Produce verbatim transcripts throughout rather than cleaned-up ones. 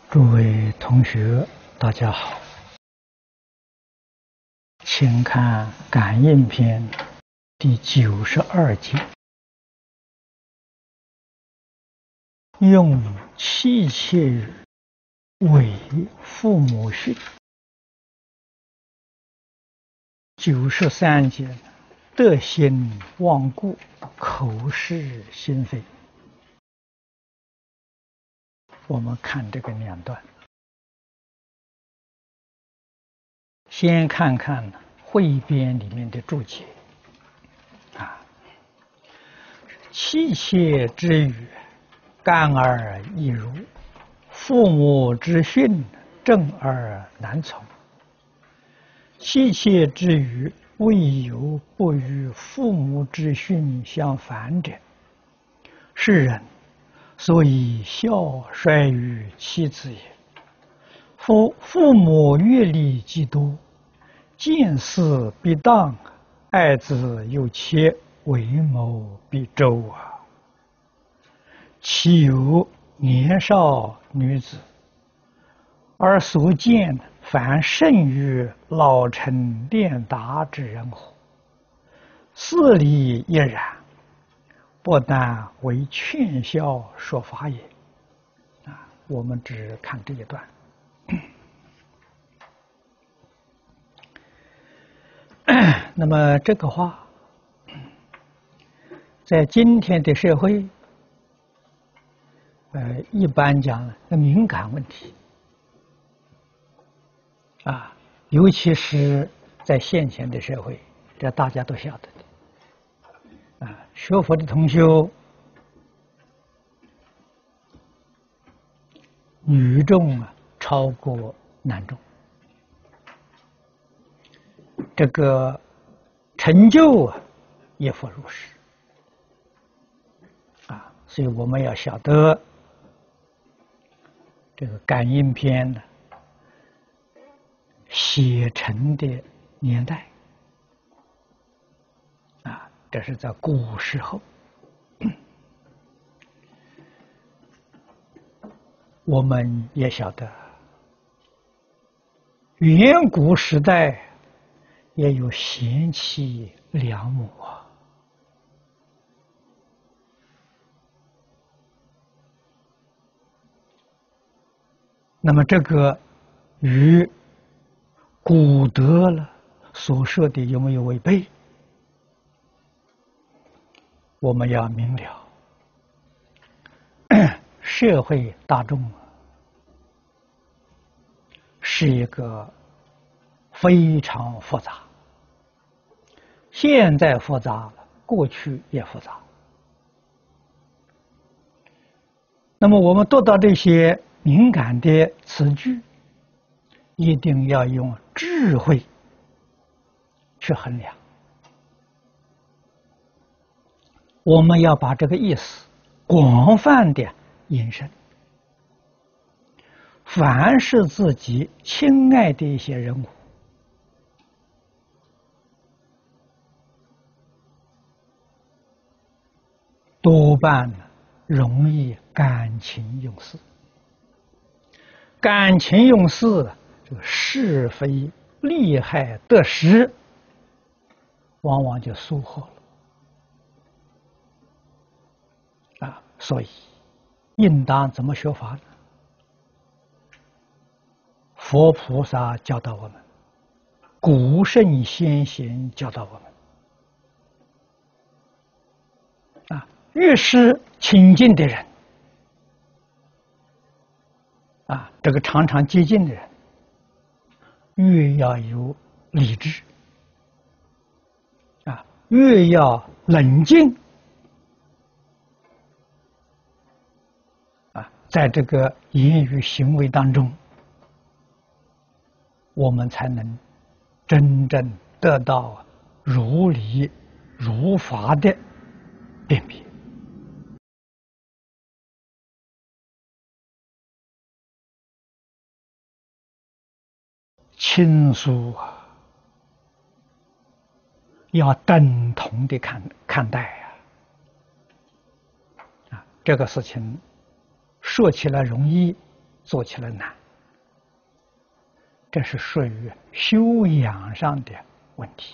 诸位同学，大家好，请看《感应篇》第九十二节，用妻妾语为父母训。九十三节，德心忘故，口是心非。我们看这个两段，先看看汇编里面的注解啊。妻妾之语，干而易如；父母之训，正而难从。妻妾之语，未有不与父母之训相反者，是人所以孝衰于妻子也。夫父母阅历既多，见事必当，爱子有妾，为谋必周啊！岂有年少女子，而所见反甚于老成练达之人乎？事理亦然，不但为劝孝说法也。啊，我们只看这一段。那么这个话，在今天的社会，呃，一般讲的敏感问题，啊，尤其是在现前的社会，这大家都晓得的。啊，学佛的同修，女众啊超过男众，这个成就啊也复如是啊，所以我们要晓得这个感应篇呢写成的年代啊，这是在古时候。我们也晓得，远古时代也有贤妻良母啊。那么这个与古德了所说的有没有违背？我们要明了，社会大众是一个非常复杂，现在复杂了，过去也复杂。那么我们读到这些敏感的词句，一定要用智慧去衡量。我们要把这个意思广泛的引申，凡是自己亲爱的一些人物，多半容易感情用事。感情用事，这个是非利害得失，往往就疏忽了啊！所以，应当怎么学法呢？佛菩萨教导我们，古圣先贤教导我们啊，越是亲近的人啊，这个常常接近的人，越要有理智啊，越要冷静啊，在这个言语行为当中，我们才能真正得到如理如法的辨别。亲疏啊，要等同的看看待呀！啊，这个事情说起来容易， 做起来难，这是属于修养上的问题。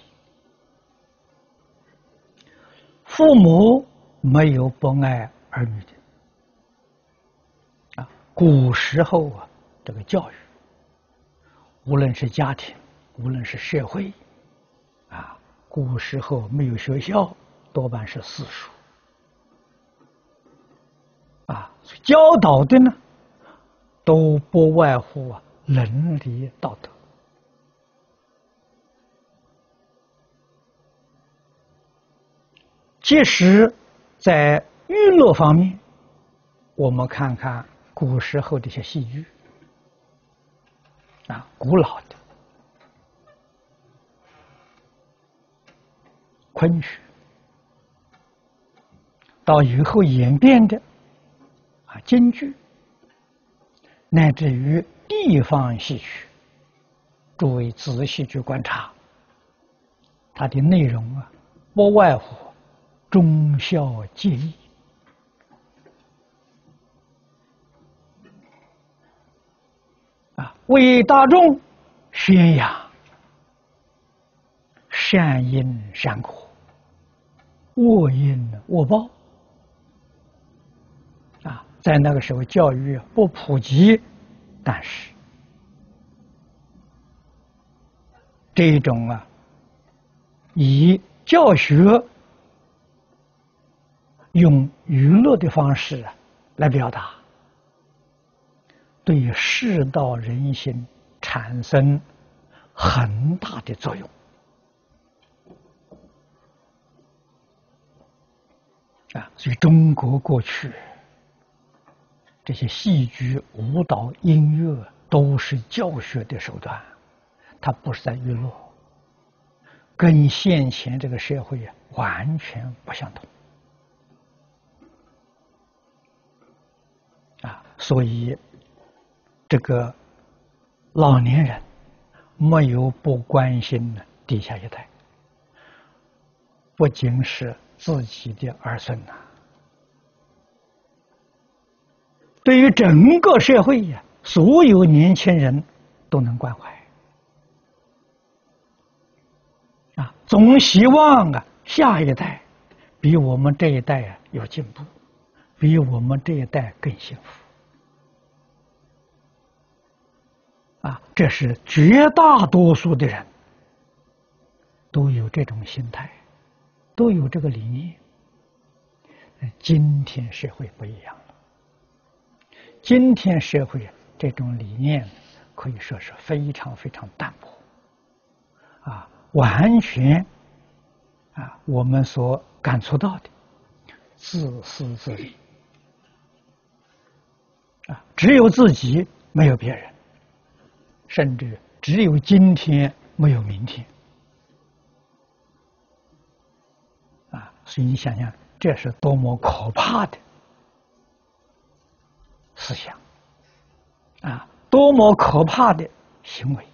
父母没有不爱儿女的啊，古时候啊，这个教育，无论是家庭，无论是社会，啊，古时候没有学校，多半是私塾，啊，教导的呢，都不外乎啊伦理道德。即使在娱乐方面，我们看看古时候这些戏剧，啊，古老的昆曲，到以后演变的啊京剧，乃至于地方戏曲，诸位仔细去观察，它的内容啊，不外乎忠孝节义。啊，为大众宣扬善因善果，恶因恶报。啊，在那个时候教育不普及，但是这种啊，以教学用娱乐的方式啊来表达，对世道人心产生很大的作用。啊，所以中国过去这些戏剧、舞蹈、音乐都是教学的手段，它不是在娱乐，跟现前这个社会啊完全不相同。啊，所以这个老年人没有不关心的底下一代，不仅是自己的儿孙呐、啊，对于整个社会呀、啊，所有年轻人都能关怀啊，总希望啊下一代比我们这一代啊有进步，比我们这一代更幸福。啊，这是绝大多数的人都有这种心态，都有这个理念。今天社会不一样了，今天社会这种理念可以说是非常非常淡薄，啊，完全啊我们所感触到的自私自利，啊，只有自己没有别人。甚至只有今天没有明天，啊！所以你想想，这是多么可怕的思想，啊，多么可怕的行为！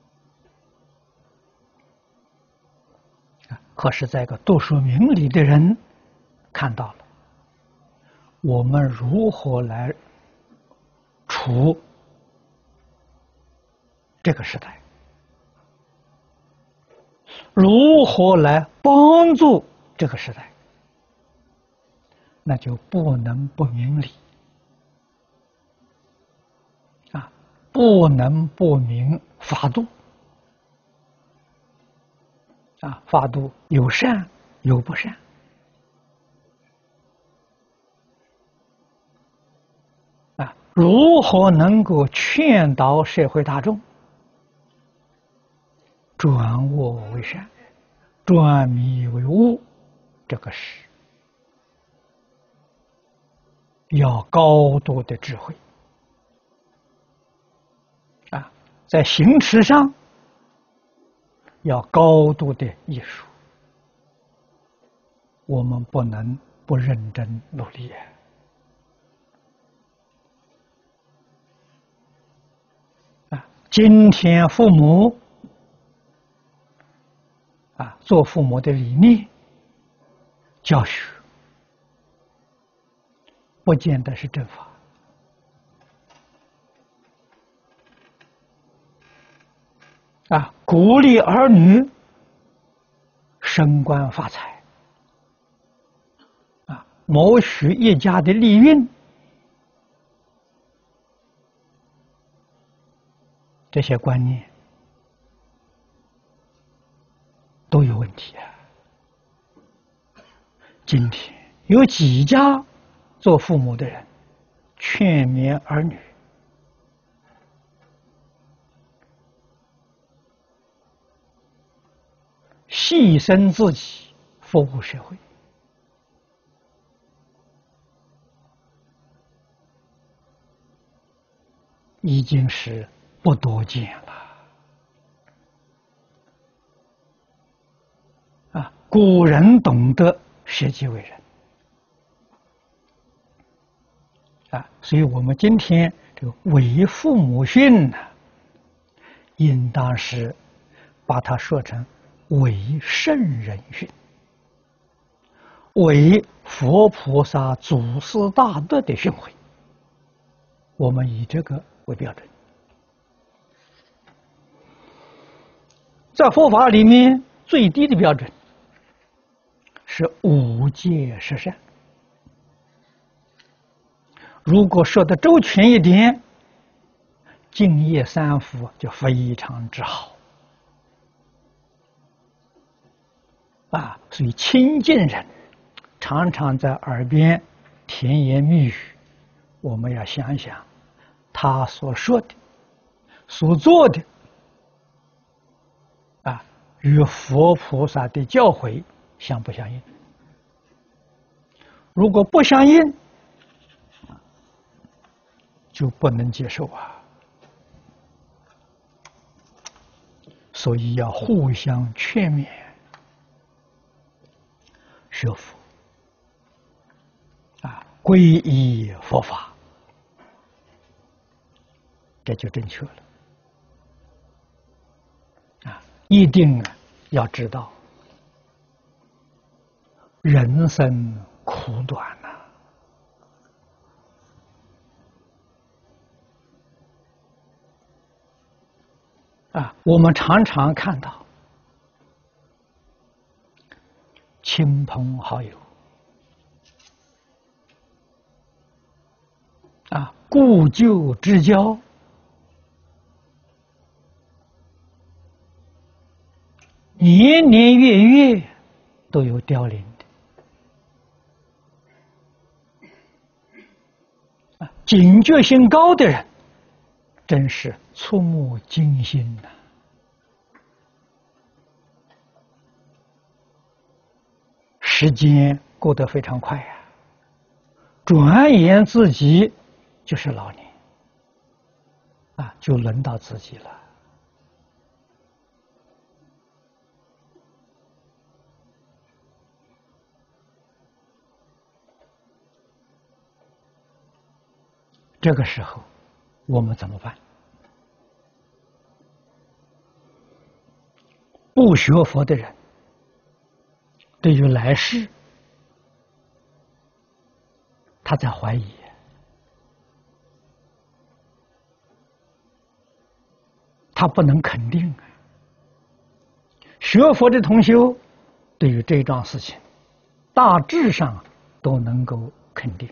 啊，可是，在一个读书明理的人看到了，我们如何来处这个时代，如何来帮助这个时代，那就不能不明理啊，不能不明法度啊，法度有善有不善啊，如何能够劝导社会大众转恶为善，转迷为悟，这个是要高度的智慧啊，在行持上要高度的艺术，我们不能不认真努力啊！今天父母啊，做父母的理念教学，不见得是正法鼓励儿女升官发财，啊，谋取一家的利运，这些观念都有问题啊！今天有几家做父母的人劝勉儿女牺牲自己服务社会，已经是不多见了啊！古人懂得舍己为人啊，所以我们今天这个为父母训呢，应当是把它说成为圣人训，为佛菩萨祖师大德的训诲。我们以这个为标准。在佛法里面，最低的标准是五戒十善。如果说的周全一点，敬业三福就非常之好啊！所以亲近人常常在耳边甜言蜜语，我们要想想他所说的、所做的啊，与佛菩萨的教诲相不相应？如果不相应，就不能接受啊！所以要互相劝勉，学佛啊，皈依佛法，这就正确了啊！一定要知道，人生苦短呐、啊！啊，我们常常看到亲朋好友啊，故旧之交，年年月月都有凋零的啊！警觉性高的人，真是触目惊心呐、时间过得非常快呀、啊，转眼自己就是老年啊，就轮到自己了。这个时候，我们怎么办？不学佛的人，对于来世，他在怀疑。他不能肯定啊。学佛的同修，对于这桩事情，大致上都能够肯定。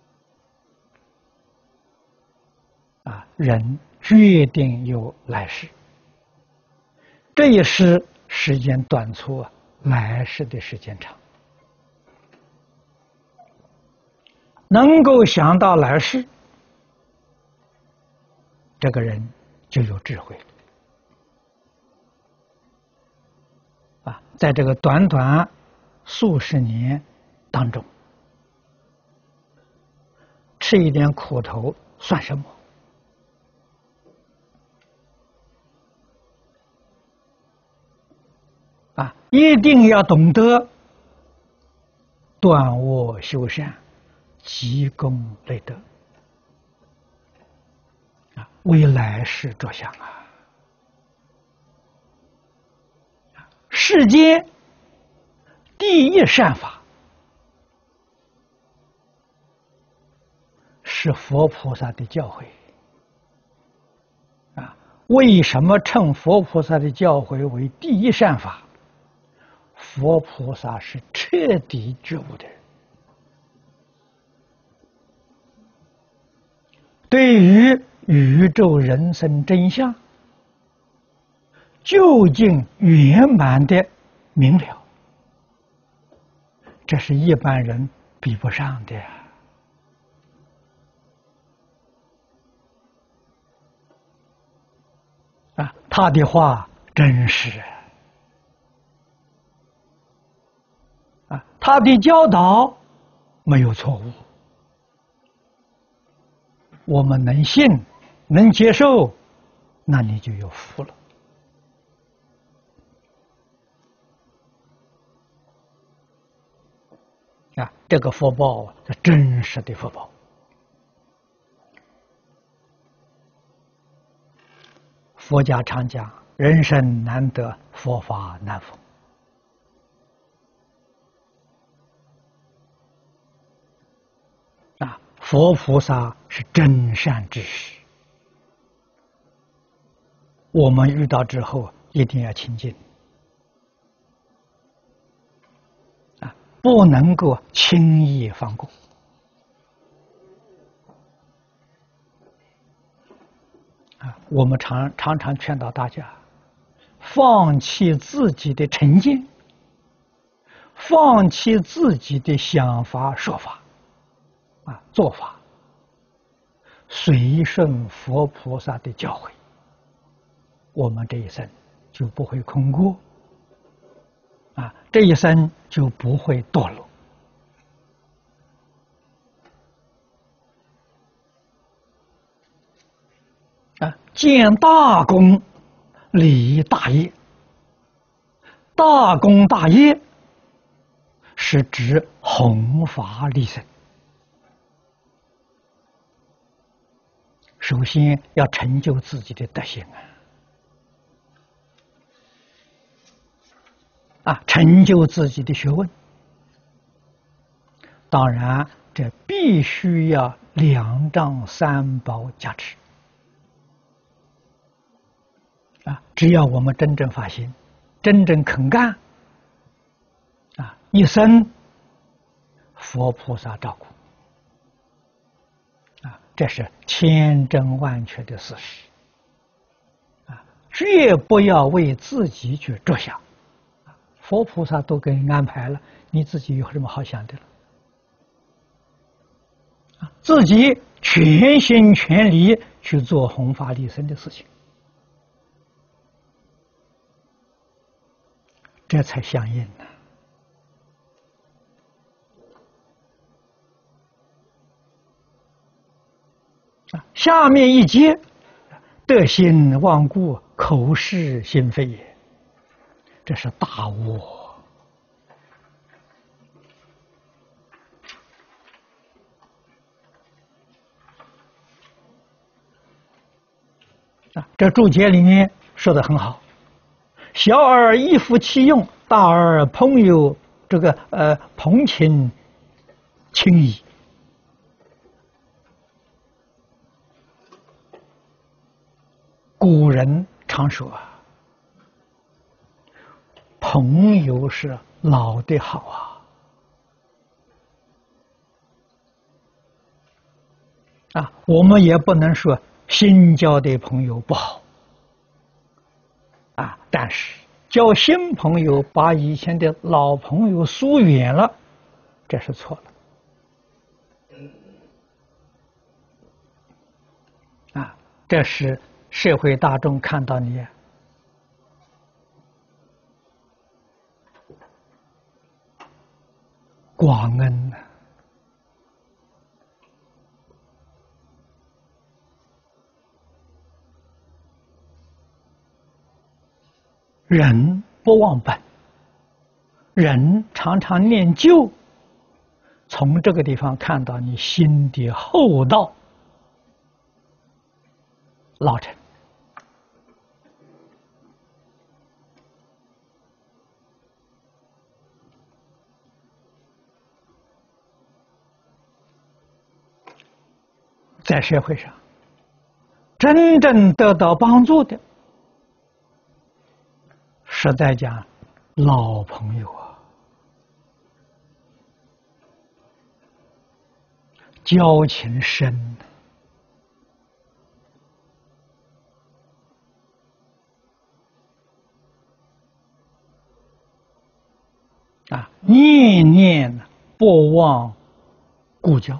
啊，人决定有来世，这一世时间短促啊，来世的时间长。能够想到来世，这个人就有智慧了。啊，在这个短短数十年当中，吃一点苦头算什么？啊，一定要懂得断恶修善，积功累德，啊，为来世着想啊！世间第一善法是佛菩萨的教诲啊， 为什么称佛菩萨的教诲为第一善法？佛菩萨是彻底觉悟的人，对于宇宙人生真相究竟圆满的明了，这是一般人比不上的呀。啊，他的话真实啊，他的教导没有错误，我们能信能接受，那你就有福了。啊，这个福报是真实的福报。佛家常讲，人生难得，佛法难逢。啊，佛菩萨是真善之士，我们遇到之后一定要亲近，啊，不能够轻易放过。啊，我们常常常劝导大家，放弃自己的成见，放弃自己的想法、说法，啊，做法，随顺佛菩萨的教诲，我们这一生就不会空过，啊，这一生就不会堕落。啊，建大功，立大业。大功大业是指弘法利生，首先要成就自己的德行啊，啊，成就自己的学问。当然，这必须要两障三宝加持。啊，只要我们真正发心，真正肯干，啊，一生佛菩萨照顾，啊，这是千真万确的事实，啊，绝不要为自己去着想，佛菩萨都给你安排了，你自己有什么好想的了？啊，自己全心全力去做弘法利生的事情。这才相应呢。啊，下面一节，德心忘故，口是心非也，这是大悟。啊，这注解里面说的很好。小儿依附其用，大儿朋友这个呃朋亲情谊。古人常说啊，朋友是老的好啊，啊，我们也不能说新交的朋友不好。啊，但是交新朋友把以前的老朋友疏远了，这是错了。啊，这是社会大众看到你广恩呢。人不忘本，人常常念旧，从这个地方看到你心的厚道老成。在社会上， 真正得到帮助的，实在讲，老朋友啊，交情深啊，念念不忘故交。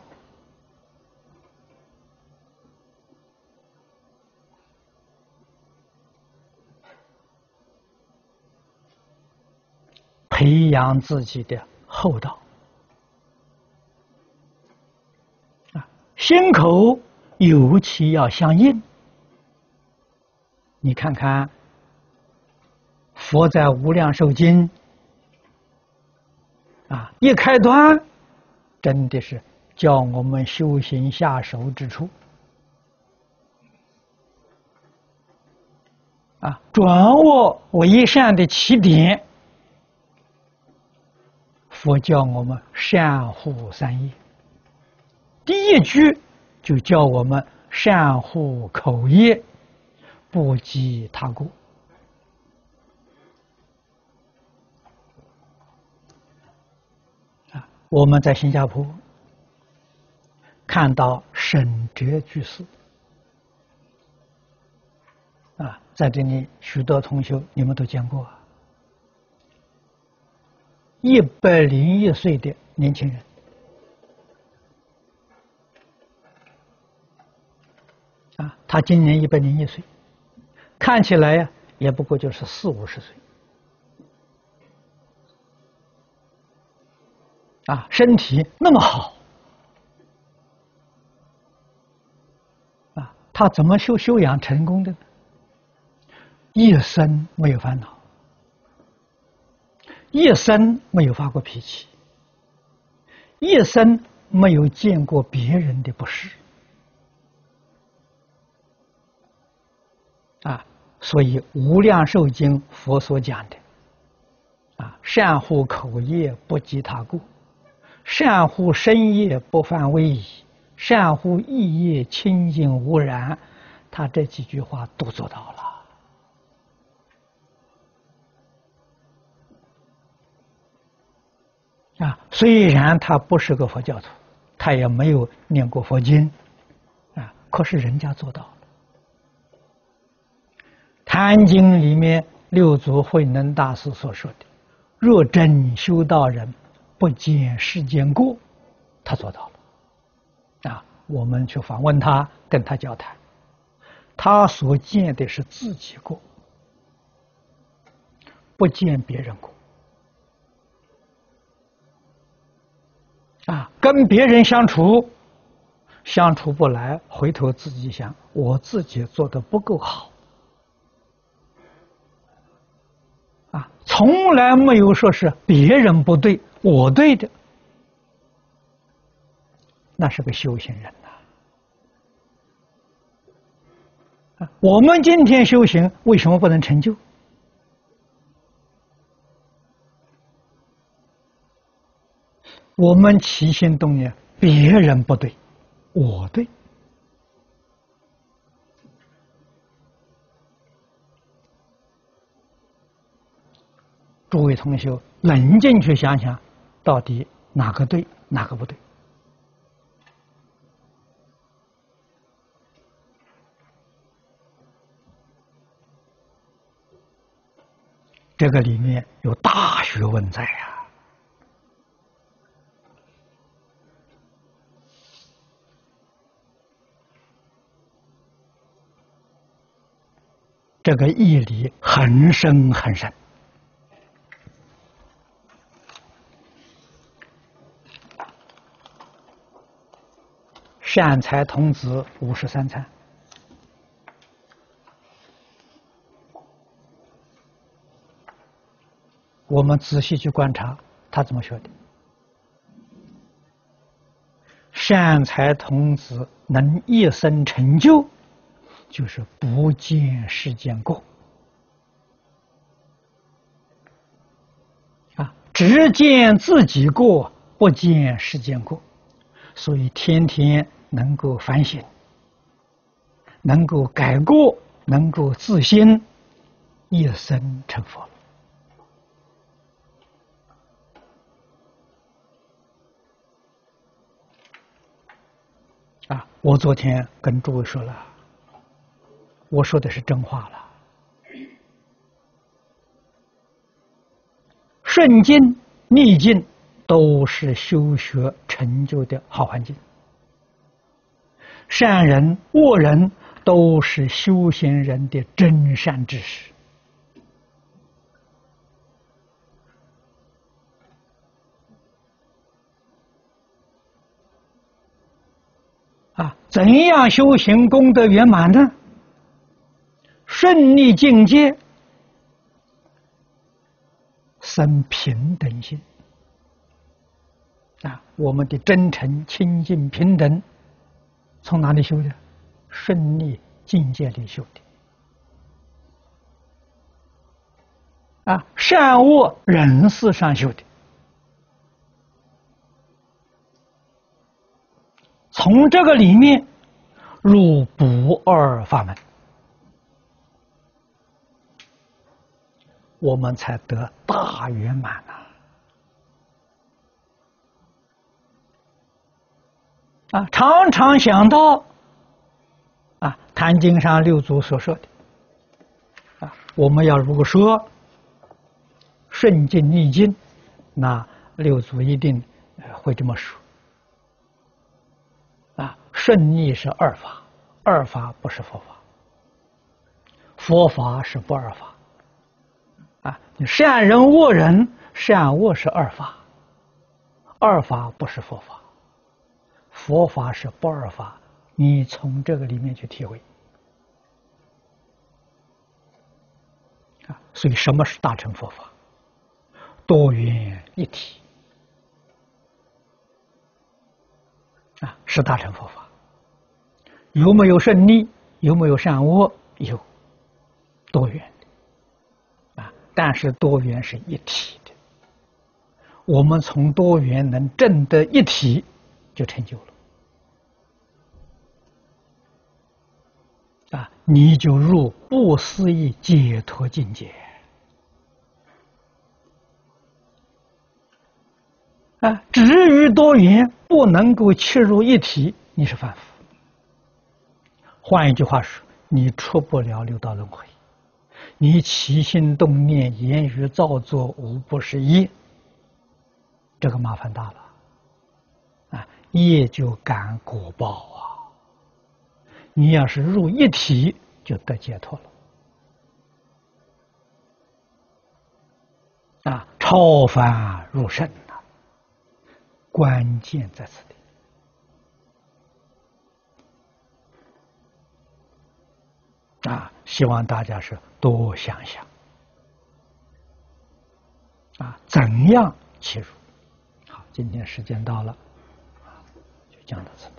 培养自己的厚道啊，心口尤其要相应。你看看，佛在《无量寿经》啊，一开端，真的是教我们修行下手之处啊，转恶为善的起点。佛教我们善护三业，第一句就教我们善护口业，不积他过。啊，我们在新加坡看到沈哲居士啊，在这里许多同学你们都见过啊。一百零一岁的年轻人啊，他今年一百零一岁，看起来呀，也不过就是四五十岁啊，身体那么好啊，他怎么修修养成功的呢？一生没有烦恼。一生没有发过脾气，一生没有见过别人的不是啊，所以《无量寿经》佛所讲的啊，善护口业不积他过，善护身业不犯威仪，善护意业清净无染，他这几句话都做到了。啊，虽然他不是个佛教徒，他也没有念过佛经，啊，可是人家做到了。《坛经》里面六祖慧能大师所说的“若真修道人，不见世间过”，他做到了。啊，我们去访问他，跟他交谈，他所见的是自己过，不见别人过。啊，跟别人相处，相处不来，回头自己想，我自己做的不够好。啊，从来没有说是别人不对，我对的，那是个修行人呐。啊，我们今天修行为什么不能成就？我们起心动念，别人不对，我对。诸位同学，冷静去想想，到底哪个对，哪个不对？这个里面有大学问在呀。这个义理很深很深。善财童子五十三参，我们仔细去观察他怎么说的。善财童子能一生成就，就是不见世间过啊，只见自己过，不见世间过，所以天天能够反省， 能够改过，能够自新，一生成佛了。啊，我昨天跟诸位说了，我说的是真话了。顺境逆境都是修学成就的好环境，善人恶人都是修行人的真善知识。啊，怎样修行功德圆满呢？顺利境界生平等心。啊，我们的真诚、清净、平等，从哪里修的？顺利境界里修的。啊，善恶人事上修的。从这个里面入不二法门，我们才得大圆满啊！啊，常常想到啊，《坛经》上六祖所说的啊，我们要如果说顺境逆境，那六祖一定会这么说。啊，顺逆是二法，二法不是佛法，佛法是不二法。啊，你善人恶人，善恶是二法，二法不是佛法，佛法是不二法。你从这个里面去体会。啊，所以什么是大乘佛法？多元一体。啊，是大乘佛法。有没有顺利？有没有善恶？有，多元的。啊，但是多元是一体的。我们从多元能证得一体，就成就了。啊，你就入不思议解脱境界。啊，止于多元，不能够切入一体，你是凡夫。换一句话说，你出不了六道轮回，你起心动念、言语造作无不是业，这个麻烦大了。啊，业就感果报啊。你要是入一体，就得解脱了。啊，超凡入圣。关键在此地。啊，希望大家是多想想。啊，怎样切入？好，今天时间到了，就讲到此。